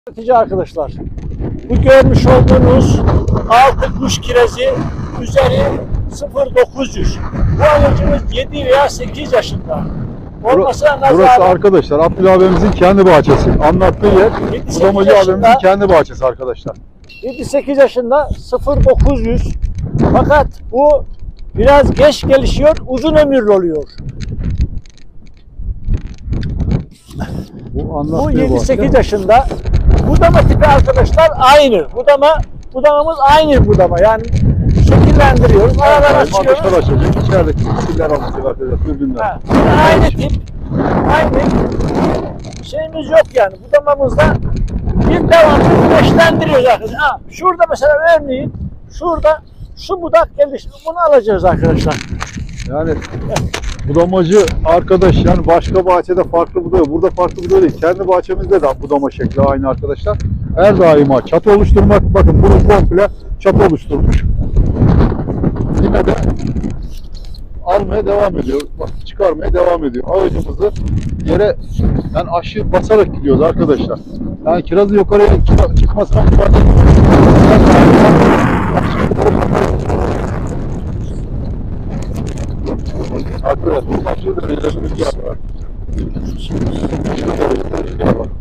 Üretici arkadaşlar, bu görmüş olduğunuz altı kuş kirezi, üzeri 0.900. Bu alıcımız 7 veya 8 yaşında. Olmasına Burası arkadaşlar Abdullah abimizin kendi bahçesi. Anlattığı yer Budamacı abimizin kendi bahçesi arkadaşlar. 7-8 yaşında 0.900. Fakat bu biraz geç gelişiyor, uzun ömürlü oluyor. Bu 7-8 yaşında. Budama tipi arkadaşlar aynı. Budamamız aynı budama. Yani şekillendiriyoruz. Aradan açıyoruz. İçerideki şekiller almışlar arkadaşlar. Dürbünler. Aynı tip. Aynı şeyimiz yok yani. Budamamızda bir devamlı güneşlendiriyoruz arkadaşlar. Şurada mesela örneğin şu budak gelişti. Bunu alacağız arkadaşlar. Yani budamacı arkadaş yani başka bahçede farklı budıyor. Burada farklı budıyor değil. Kendi bahçemizde de budama şekli aynı arkadaşlar. Her daima çatı oluşturmak. Bakın bunu komple çatı oluşturmuş. Yine de almaya devam ediyor. Bak çıkarmaya devam ediyor. Ağacımızı yere yani aşağı basarak gidiyoruz arkadaşlar. Yani kirazı yukarıya çıkmasına müsaade arkadaşlar aşırı derecede rüzgar var. Aşırı derecede rüzgar var.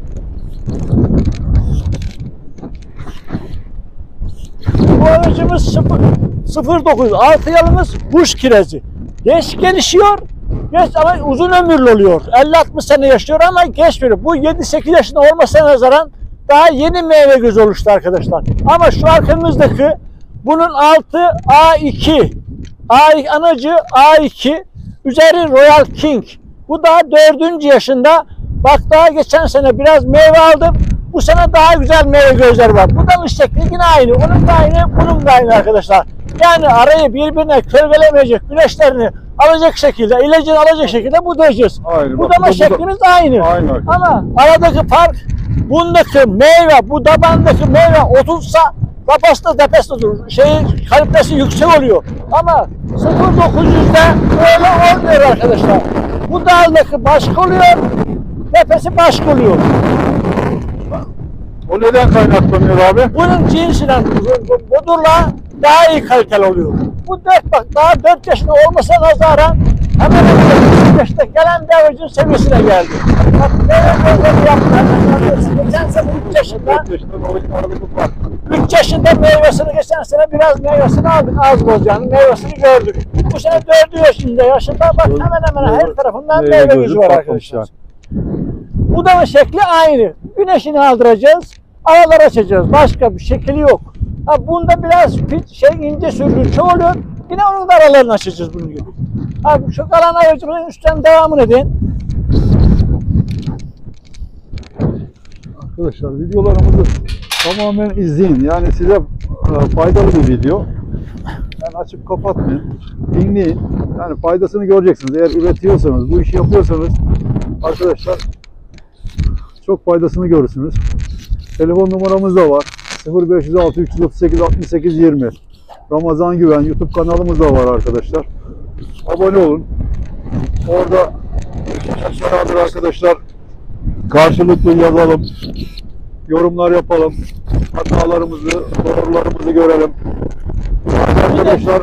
Bu aracımız 0.9 artı yalnız kuş kirezi. Geç gelişiyor, geç ama uzun ömürlü oluyor. 50-60 sene yaşıyor ama geç veriyor. Bu 7-8 yaşında olmasına nazaran daha yeni meyve gözü oluştu arkadaşlar. Ama şu arkamızdaki bunun altı A2. Anacı A2. Üzeri Royal King. Bu daha 4. yaşında. Bak daha geçen sene biraz meyve aldım. Bu sene daha güzel meyve gözleri var. Bu da şekli yine aynı. Onun da aynı, bunun da aynı arkadaşlar. Yani arayı birbirine kölgelemeyecek, güneşlerini alacak şekilde, ilacını alacak şekilde budayacağız. Budama şeklimiz aynı. Ama aradaki fark bundaki meyve, bu tabandaki meyve 30'sa kapasite tepesi kalitesi yüksek oluyor. Ama 0.900'de öyle olmuyor arkadaşlar. Bu daldaki başka oluyor, tepesi başka oluyor. O neden kaynaklanıyor abi? Bunun cinsinden budurla daha iyi kaliteli oluyor. Bu daha 4 yaşında olmasına nazaran hemen 3 yaşında gelen devricin seviyesine geldi. Bak meyve yaptılar. Geçen sene 3 yaşında 3 yaşında meyvesini geçen sene biraz meyvesini aldık. Az bozacağının meyvesini gördük. Bu sene 4 yaşında bak hemen her tarafından meyve yüzü var arkadaşlar. Bu da şekli aynı. Güneşini aldıracağız. Aralar açacağız. Başka bir şekli yok. Bunda biraz ince sürgün çoğuluyor. Yine onun da aralarını açacağız bunun gibi. Şu kalan aracımızın üstten devamını edin. Arkadaşlar videolarımızı tamamen izleyin. Yani size faydalı bir video. Yani açıp kapatmayın. Dinleyin. Yani faydasını göreceksiniz. Eğer üretiyorsanız, bu işi yapıyorsanız arkadaşlar çok faydasını görürsünüz. Telefon numaramız da var. 0506 338 68 20. Ramazan Güven YouTube kanalımız da var arkadaşlar. Abone olun. Orada beraber arkadaşlar karşılıklı yazalım. Yorumlar yapalım. Hatalarımızı, doğrularımızı görelim. Arkadaşlar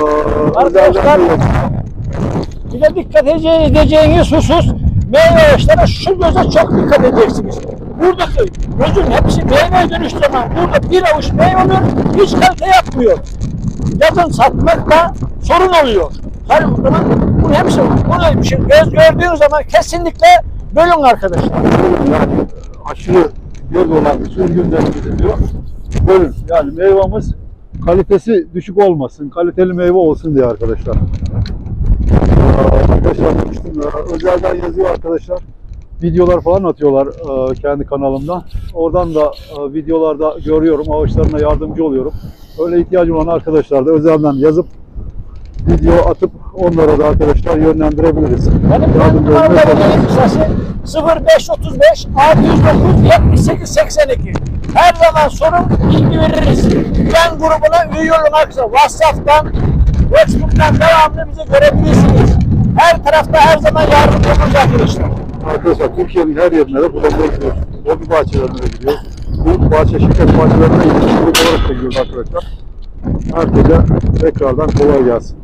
bir de dikkat edeceğiniz husus meyve ağaçlarına şu göze çok dikkat edeceksiniz. Buradaki gözün hepsi meyveye dönüştüğü zaman burada bir avuç meyve oluyor, hiç kalite yapmıyor. Yazın satmakta sorun oluyor. Hayır o zaman bunun hepsi göz gördüğünüz zaman kesinlikle bölün arkadaşlar. Yani aşırı göz olan sürgünlerimiz diyor. Bölün. Yani meyvamız kalitesi düşük olmasın, kaliteli meyve olsun diye arkadaşlar. Arkadaşlar özelden yazıyor arkadaşlar. Videolar falan atıyorlar kendi kanalımdan. Oradan da videolarda görüyorum, ağaçlarına yardımcı oluyorum. Öyle ihtiyacı olan arkadaşlar da özelden yazıp video atıp onlara da arkadaşlar yönlendirebiliriz. Benim kanalımın numarası 0535 609 78 82. Her zaman sorun, bilgi veririz. Güven grubuna üye olun arkadaşlar. WhatsApp'tan, Facebook'tan devamlı bizi görebilirsiniz. Her tarafta her zaman yardımcı olacak arkadaşlar. Arkadaşlar Türkiye'nin her yerine de bulamaya gidiyor. Hobi bahçelerine gidiyor. bu bahçe şeker bahçelerine ilgili olarak çekiyoruz arkadaşlar. Herkese tekrardan kolay gelsin.